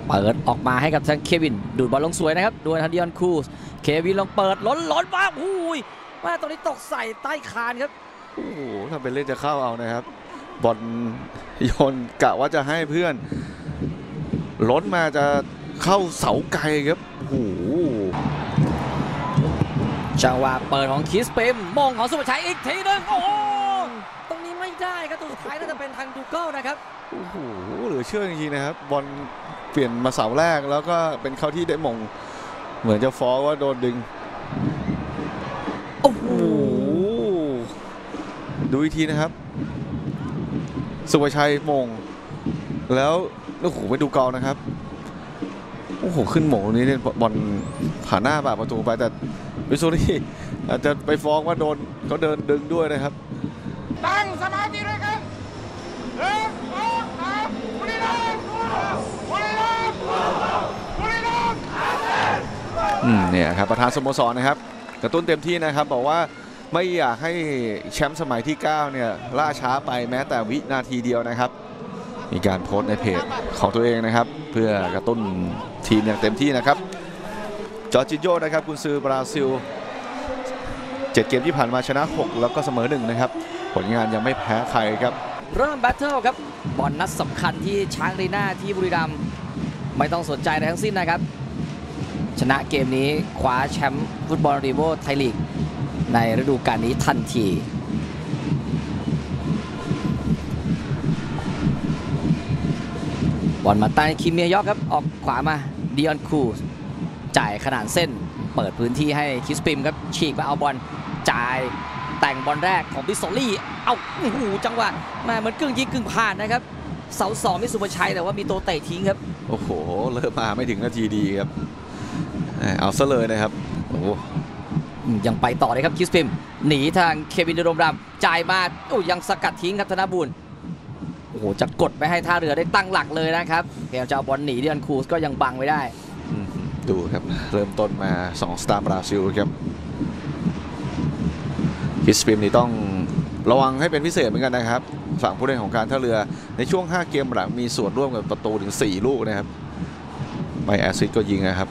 เปิดออกมาให้กับทางเควินดูดบอลลงสวยนะครับดวลทันดิออนคูสเควินลงเปิดล้นมาอุ้ยมาตอนนี้ตกใส่ใต้คานครับโอ้โหถ้าเป็นเล่นจะเข้าเอานะครับบอลโยนกะว่าจะให้เพื่อนล้นมาจะเข้าเสาไกลครับโอ้โหจังหวะเปิดของคิสเปมมงของสุภชัยอีกทีนึงโอ้ตรงนี้ไม่ได้ครับตัวสุดท้ายน่าจะเป็นทางดูเกิลนะครับโอ้โหเหลือเชื่อจริงๆนะครับบอลเปลี่ยนมาเสาแรกแล้วก็เป็นเข้าที่ได้มงเหมือนจะฟ้องว่าโดนดึงโอ้โหดูอีกทีนะครับสุภชัยมงแล้วโอ้โหไปดูเกานะครับโอ้โหขึ้นหมงนี้เนี่ยบอลผ่านหน้าบาประตูไปแต่วิสุรี่อาจจะไปฟ้องว่าโดนเขาเดินดึงด้วยนะครับตั้งสมาธิด้วยกันเนี่ยครับประธานสโมสรนะครับกระตุ้นเต็มที่นะครับบอกว่าไม่อยากให้แชมป์สมัยที่9เนี่ยล่าช้าไปแม้แต่วินาทีเดียวนะครับมีการโพสต์ในเพจของตัวเองนะครับเพื่อกระตุ้นทีมอย่างเต็มที่นะครับจอร์จิโญ่นะครับกุนซือบราซิล7เกมที่ผ่านมาชนะ6แล้วก็เสมอ1นะครับผลงานยังไม่แพ้ใครครับเริ่มแบทเทิลครับบอลนัดสำคัญที่ช้างอารีนาที่บุรีรัมย์ไม่ต้องสนใจอะไรทั้งสิ้นนะครับชนะเกมนี้คว้าแชมป์ฟุตบอลรีโวไทยลีกในฤดูกาลนี้ทันทีบอลมาใต้คิมเมียยอกครับออกขวามาดิออนคูสจ่ายขนานเส้นเปิดพื้นที่ให้คิสปิมครับฉีกมาเอาบอลจ่ายแต่งบอลแรกของบิสโซลี่เอาโอ้โหจังหวะมาเหมือนกึ่งยิงกึ่งผ่านนะครับเสา2มิสุภชัยแต่ว่ามีตัวเตะทิ้งครับโอ้โหเริ่มมาไม่ถึงนาทีดีครับเอาซะเลยนะครับโอ้ยังไปต่อเลยครับคิสปิมหนีทางเควินโดมรำจ่ายมาโอ้ยังสกัดทิ้งครับธนบุญโอ้โหจะกดไปให้ท่าเรือได้ตั้งหลักเลยนะครับพยายามจะเอาบอลหนีดิอันคูสก็ยังบังไว้ได้ดูครับเริ่มต้นมา2สตาร์บราซิลครับคิสปิมนี่ต้องระวังให้เป็นพิเศษเหมือนกันนะครับฝั่งผู้เล่นของการท่าเรือในช่วง5เกมหลังมีส่วนร่วมกับประตูถึง4ลูกนะครับไม่แอสซิสต์ก็ยิงนะครับ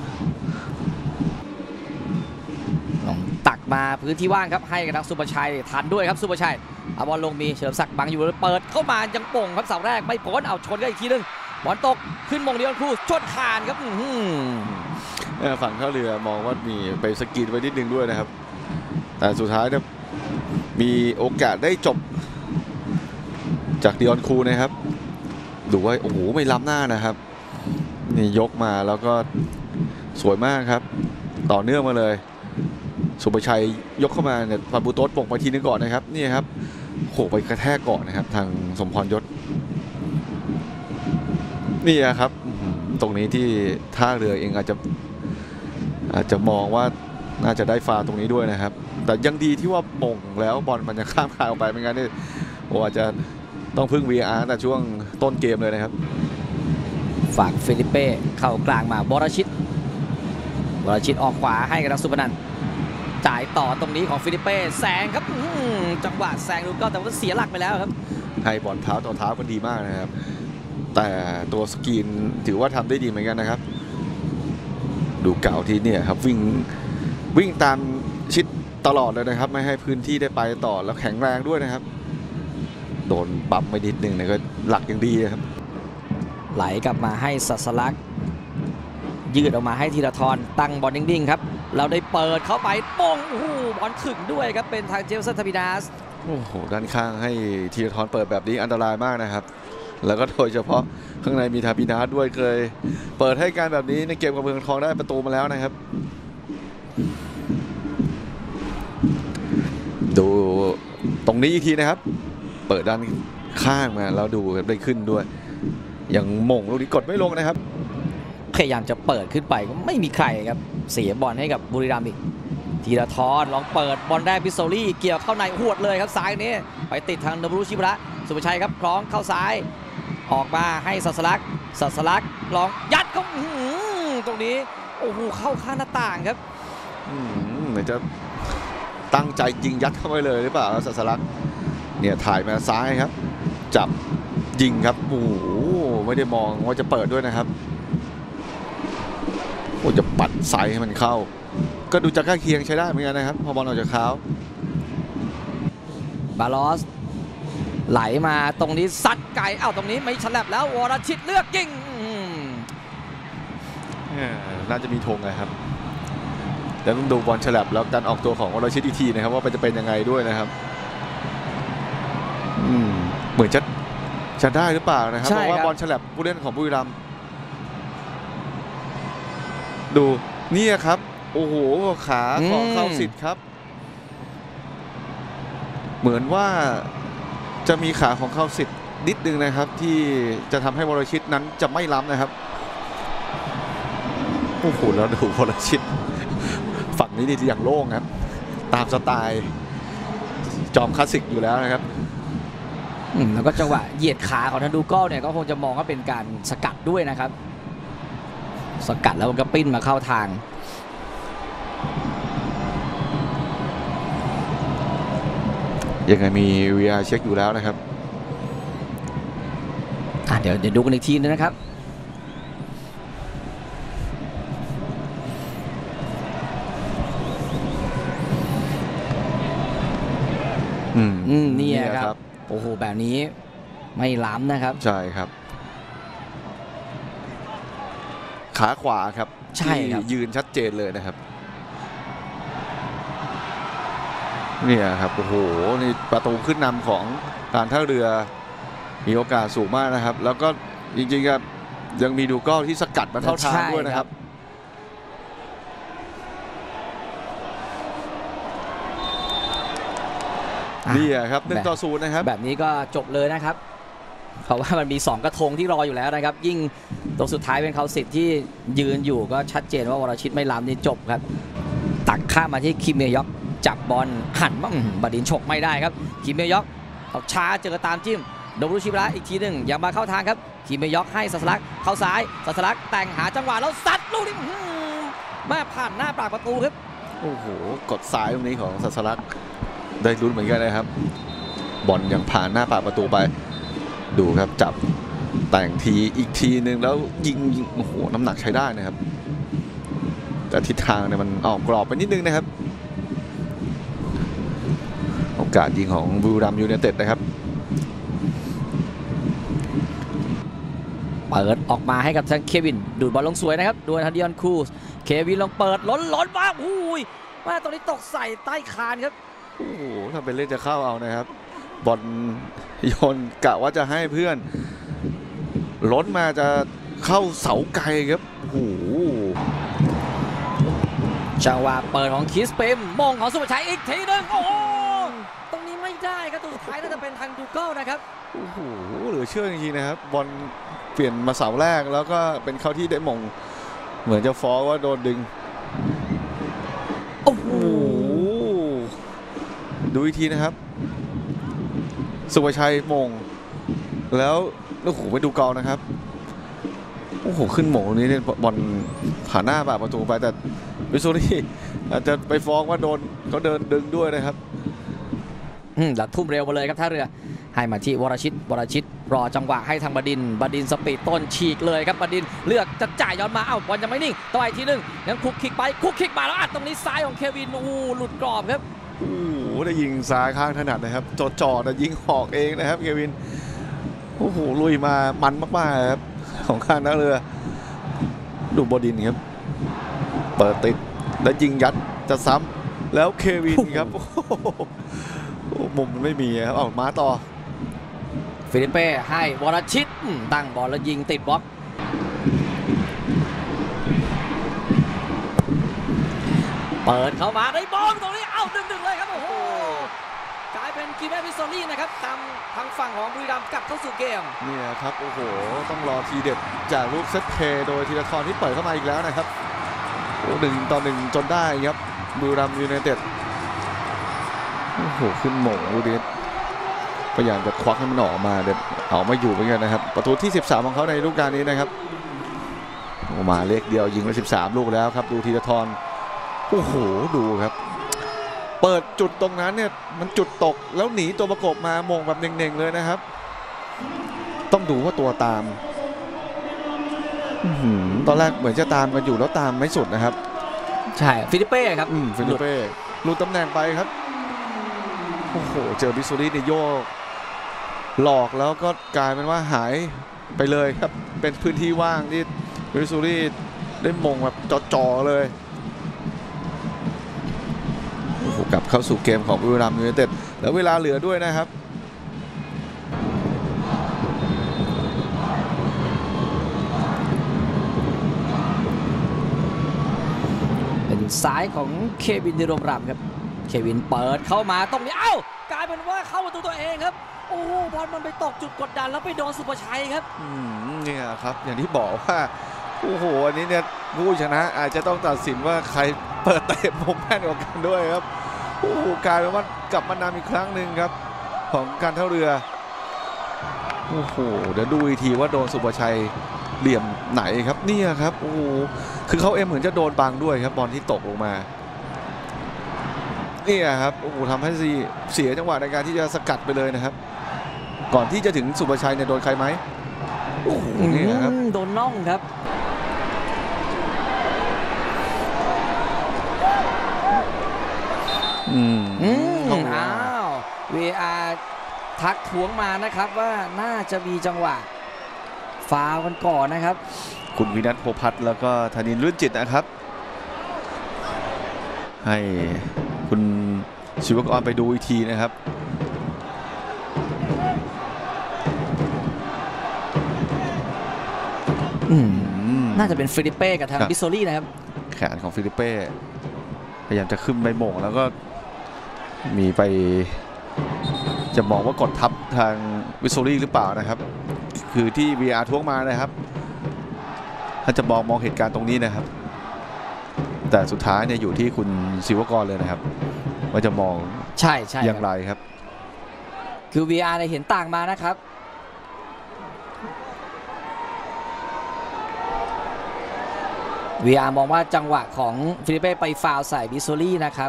ตักมาพื้นที่ว่างครับให้กับทางสุภชัยทันด้วยครับสุภชัยเอาบอลลงมีเฉลิมศักดิ์บังอยู่แล้วเปิดเข้ามายังโป่งครับเสาแรกไม่พ้นเอาชนกันอีกทีนึงบอลตกขึ้นมงเดียวคู่ชนคานครับฝั่งท่าเรือมองว่ามีไปสกีดไว้นิดนึงด้วยนะครับแต่สุดท้ายเนี่ยมีโอกาสได้จบจากดิออนคูนะครับดูว่าโอ้โหไม่ล้ำหน้านะครับนี่ยกมาแล้วก็สวยมากครับต่อเนื่องมาเลยสุภชัยยกเข้ามาเนี่ยฟันบูโต๊ดปกไปทีนึงก่อนนะครับนี่ครับโขกไปกระแทกก่อนนะครับทางสมพรยศนี่ครับตรงนี้ที่ท่าเรือเองอาจจะมองว่าน่าจะได้ฟาวตรงนี้ด้วยนะครับแต่ยังดีที่ว่ามงแล้วบอลมันจะข้ามคายออกไปไม่งั้นนี่โอ้อาจจะต้องพึ่ง VR แต่ช่วงต้นเกมเลยนะครับฝั่งฟิลิปเป้เข้ากลางมาบรชิตออกขวาให้กับทางสุพนันท์จ่ายต่อตรงนี้ของฟิลิปเป้แซงครับจังหวะแซงดูก็แต่ว่าเสียหลักไปแล้วครับให้บอลเท้าต่อเท้ากันดีมากนะครับแต่ตัวสกรีนถือว่าทำได้ดีเหมือนกันนะครับดูเก่าที่เนี่ยครับวิ่งตามชิดตลอดเลยนะครับไม่ให้พื้นที่ได้ไปต่อแล้วแข็งแรงด้วยนะครับโดนปั๊มไปนิดนึงเนี่ยก็หลักอย่างดีครับไหลกลับมาให้สัสลักยืดออกมาให้ธีรทรตั้งบอลนิ่งๆครับเราได้เปิดเข้าไปป้องโอ้โหบอลถึงด้วยครับเป็นทางเจฟสัน ทาบินาสโอ้โหด้านข้างให้ธีรทรเปิดแบบนี้อันตรายมากนะครับแล้วก็โดยเฉพาะข้างในมีทาบินาสด้วยเคยเปิดให้การแบบนี้ในเกมกับเมืองทองได้ประตูมาแล้วนะครับดูตรงนี้อีกทีนะครับเปิดด้านข้างมาแล้วดูได้ขึ้นด้วยยังมงลูกนี้กดไม่ลงนะครับพยายามจะเปิดขึ้นไปก็ไม่มีใครครับเสียบอลให้กับบุรีรัมย์อีกธีรทรลองเปิดบอลแรกพิโซลี่เกี่ยวเข้าในหวดเลยครับซ้ายนี้ไปติดทางนบรุชิบระสุภชัยครับคล้องเข้าซ้ายออกมาให้สัสลักลองยัดเข้าตรงนี้โอ้โหเข้าข้างหน้าต่างครับเหมือนจะตั้งใจยิงยัดเข้าไปเลยหรือเปล่าสัสลักเนี่ยถ่ายมาซ้ายครับจับยิงครับโอ้โหไม่ได้มองว่าจะเปิดด้วยนะครับอ้จะปัดไซให้มันเข้าก็ดูจะใกล้เคียงใช้ได้เหมือนกันนะครับพอบอลออกจากเท้าบาลอสไหลมาตรงนี้ซัดไก่ตรงนี้ไม่ฉลับแล้ววรชิตเลือกยิงน่าจะมีธงนะครับแล้วต้องดูบอลฉลับแล้วการออกตัวของวรชิตอีกทีนะครับว่าจะเป็นยังไงด้วยนะครับเหมือนจะได้หรือเปล่านะครับเพราะว่าบอลฉลับผู้เล่นของบุรีรัมย์ดูนี่ครับโอ้โหขาของเข้าสิทธิ์ครับเหมือนว่าจะมีขาของเข้าสิทธิ์นิดนึงนะครับที่จะทำให้วรชิตนั้นจะไม่ล้ำนะครับโอ้โหแล้วดูวรชิตฝั่งนี้นี่อย่างโล่งครับตามสไตล์จอมคลาสสิกอยู่แล้วนะครับแล้วก็จังหวะเหยียดขาของทันดูก้เนี่ยก็คงจะมองว่าเป็นการสกัดด้วยนะครับสกัดแล้วมันก็ปิ้นมาเข้าทางยังไงมี VR เช็คอยู่แล้วนะครับเดี๋ยวดูกันอีกทีนึงนะครับนี่ครับโอ้โหแบบนี้ไม่ล้ำนะครับใช่ครับขาขวาครับใช่ครับยืนชัดเจนเลยนะครับเนี่ยครับโอ้โหนี่ประตูขึ้นนำของการท่าเรือมีโอกาสสูงมากนะครับแล้วก็จริงๆครับยังมีดูก้อที่สกัดมาเข้าทางด้วยนะครับนี่ครับ1-0นะครับแบบนี้ก็จบเลยนะครับเพราะว่ามันมี2กระทงที่รออยู่แล้วนะครับยิ่งตรงสุดท้ายเป็นเขาสิทธิ์ที่ยืนอยู่ก็ชัดเจนว่าวรชิตไม่ล้ำนี่จบครับตักข้ามมาที่คิมเมยอกจับบอลหันมาบดินฉกไม่ได้ครับคิมเมยอกออกช้าเจอตามจิ้มโดรุชิบะอีกทีหนึ่งอย่ามาเข้าทางครับคิมเมยอกให้สัสลักเข้าซ้ายสัสลักแต่งหาจังหวะแล้วซัดลูกนี้มาผ่านหน้าปากประตูครับโอ้โหกดซ้ายตรงนี้ของสัสลักได้ลุ้นเหมือนกันนะครับบอลยังผ่านหน้าปากประตูไปดูครับจับแต่งทีอีกทีหนึ่งแล้วยิงโอ้โหน้ำหนักใช้ได้นะครับแต่ทิศทางเนี่ยมันออกกรอบไปนิดนึงนะครับโอกาสยิงของบุรีรัมย์ยูไนเต็ดนะครับเปิดออกมาให้กับทางเควินดูดบอลลงสวยนะครับดูทันดิออนคูสเควินลงเปิดล้นมาว่าตรงนี้ตกใส่ใต้คานครับโอ้โหถ้าเป็นเล่นจะเข้าเอานะครับบอลโยนกะว่าจะให้เพื่อนล้นมาจะเข้าเสาไกลครับโอ้โหจังหวะเปิดของคิสเปมมงของสุภชัยอีกทีนึงโอ้ตรงนี้ไม่ได้ครับตัวสุดท้ายน่าจะเป็นทางดูเกิลนะครับโอ้โหเหลือเชื่อจริงๆนะครับบอลเปลี่ยนมาเสาแรกแล้วก็เป็นเขาที่ได้มงเหมือนจะฟ้องว่าโดนดึงโอ้โหดูอีกทีนะครับสุภชัยมงแล้วโอ้โหไปดูกอลนะครับโอ้โหขึ้นมงตรงนี้เนี่ยบอลผ่านหน้าปากประตูไปแต่วิสุรี่อาจจะไปฟ้องว่าโดนเขาเดินดึงด้วยนะครับแล้วทุ่มเร็วมาเลยครับท่าเรือให้มาที่วรชิตรอจังหวะให้ทางบดินสปีดต้นฉีกเลยครับบดินเลือกจะจ่ายย้อนมาบอลยังไม่นิ่งต่ออีกทีนึงยังคุกคิกมาแล้วตรงนี้ซ้ายของเควินหลุดกรอบครับโอ้โหได้ยิงซ้ายข้างถนัดนะครับจ่อแต่ยิงหอกเองนะครับเควินโอ้โหลุยมามันมากๆครับของข้างนักเรือดูบดินครับเปิดติดแล้วยิงยัดจะซ้ำแล้วเควินครับมุมไม่มีครับเอามาต่อฟิลิปเป้ให้วรชิตตั้งบอลแล้วยิงติดบล็อกเปิดเข้ามาได้บอลตรงนี้1-1เลยครับโอ้โหกลายเป็นคิมเมพิโซลี่นะครับตามทางฝั่งของบุรีรัมย์กลับเข้าสู่เกมเนี่ยครับโอ้โหต้องรอทีเด็ดจากลูกเซตเพย์โดยธีรทรที่เปิดเข้ามาอีกแล้วนะครับโอ้1-1จนได้ครับบุรีรัมย์ยูไนเต็ดโอ้โหขึ้นหม่งดูดิพยายามจะควักให้มันออกมาเด็ดเอาไม่อยู่เหมือนกันนะครับประตูที่13ของเขาในฤดูกาลนี้นะครับมาเลขเดียวยิงไป13ลูกแล้วครับดูธีรทรโอ้โหดูครับเปิดจุดตรงนั้นเนี่ยมันจุดตกแล้วหนีตัวประกบมามงแบบเน่งๆเลยนะครับต้องดูว่าตัวตามตอนแรกเหมือนจะตามกันอยู่แล้วตามไม่สุดนะครับใช่ฟิลิปเป้ครับฟิลิปเป้หลุดตำแหน่งไปครับโอ้โหเจอบิสซูรี่ในโยกหลอกแล้วก็กลายเป็นว่าหายไปเลยครับเป็นพื้นที่ว่างที่บิสซูรี่ได้มงแบบจ่อๆเลยโอ้โหกลับเข้าสู่เกมของบุรีรัมย์ยูไนเต็ดแล้วเวลาเหลือด้วยนะครับเป็นซ้ายของเควินดิโรมรำครับเควินเปิดเข้ามาตรงนี้กลายเป็นว่าเข้าประตูตัวเองครับโอ้โหบอลมันไปตกจุดกดดันแล้วไปโดนสุภชัยครับเนี่ยครับอย่างที่บอกว่าโอ้โหอันนี้เนี่ยผู้ชนะอาจจะต้องตัดสินว่าใครเปิดเตะมุมแม่นกว่ากันด้วยครับโอ้โหกลายเป็นว่ากลับมานำอีกครั้งหนึ่งครับของการท่าเรือโอ้โหเดี๋ยวดูอีกทีว่าโดนสุภชัยเหลี่ยมไหนครับเนี่ยครับโอ้โหคือเขาเหมือนจะโดนบังด้วยครับบอลที่ตกลงมาเนี่ยครับโอ้โหทำให้เสียจังหวะในการที่จะสกัดไปเลยนะครับก่อนที่จะถึงสุภชัยเนี่ยโดนใครไหมโอ้โหนี่ครับโดนน่องครับอ้าว VAR ทักท้วงมานะครับว่าน่าจะมีจังหวะฟาวล์กันก่อนนะครับคุณวินัท โพพัฒน์แล้วก็ธนินทร์ ลื่นจิตนะครับให้คุณศิวกรไปดูอีกทีนะครับน่าจะเป็นฟิลิปเป้กับทางบิสโซลี่นะครับแขนของฟิลิปเป้พยายามจะขึ้นไปโหม่งแล้วก็มีไปจะมองว่ากดทับทางบิสโซลี่หรือเปล่านะครับคือที่ VR ท้วงมานะครับถ้าจะมองเหตุการณ์ตรงนี้นะครับแต่สุดท้ายเนี่ยอยู่ที่คุณศิวกรเลยนะครับว่าจะมองใช่อย่างไรครับคือ VR เนี่ยเห็นต่างมานะครับVR มองว่าจังหวะของฟิลิปเป้ไปฟาวล์ใส่บิสโซลี่นะครับ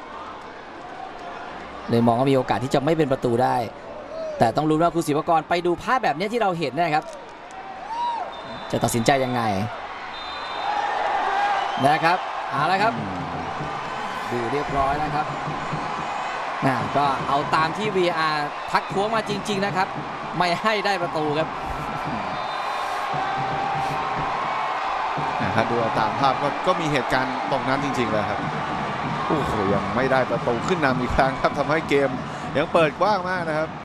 เลยมองว่ามีโอกาสที่จะไม่เป็นประตูได้แต่ต้องรู้ว่าคุณศิวกรไปดูภาพแบบนี้ที่เราเห็นนะครับจะตัดสินใจยังไงนะครับเอาละครับดูเรียบร้อยนะครับก็เอาตามที่ VR ทักท้วงมาจริงๆนะครับไม่ให้ได้ประตูครับถ้าดูตามภาพก็มีเหตุการณ์ตรงนั้นจริงๆเลยครับโอ้โหยังไม่ได้ประตูขึ้นนำอีกครั้งครับทำให้เกมยังเปิดกว้างมากนะครับ